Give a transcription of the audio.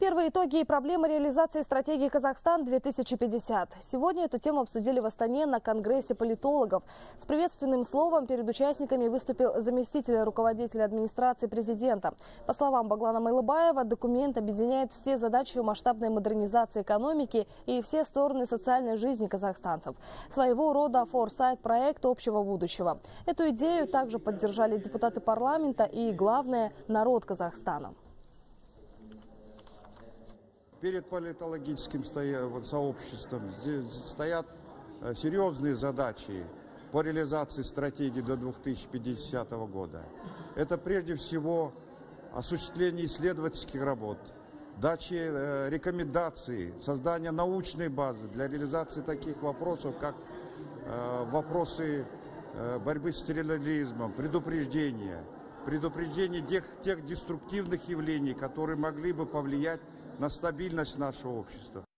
Первые итоги и проблемы реализации стратегии «Казахстан-2050». Сегодня эту тему обсудили в Астане на Конгрессе политологов. С приветственным словом перед участниками выступил заместитель руководителя администрации президента. По словам Баглана Майлыбаева, документ объединяет все задачи масштабной модернизации экономики и все стороны социальной жизни казахстанцев. Своего рода форсайт-проект общего будущего. Эту идею также поддержали депутаты парламента и, главное, народ Казахстана. Перед политологическим сообществом стоят серьезные задачи по реализации стратегии до 2050 года. Это прежде всего осуществление исследовательских работ, дача рекомендаций, создание научной базы для реализации таких вопросов, как вопросы борьбы с терроризмом, предупреждение тех деструктивных явлений, которые могли бы повлиять на стабильность нашего общества.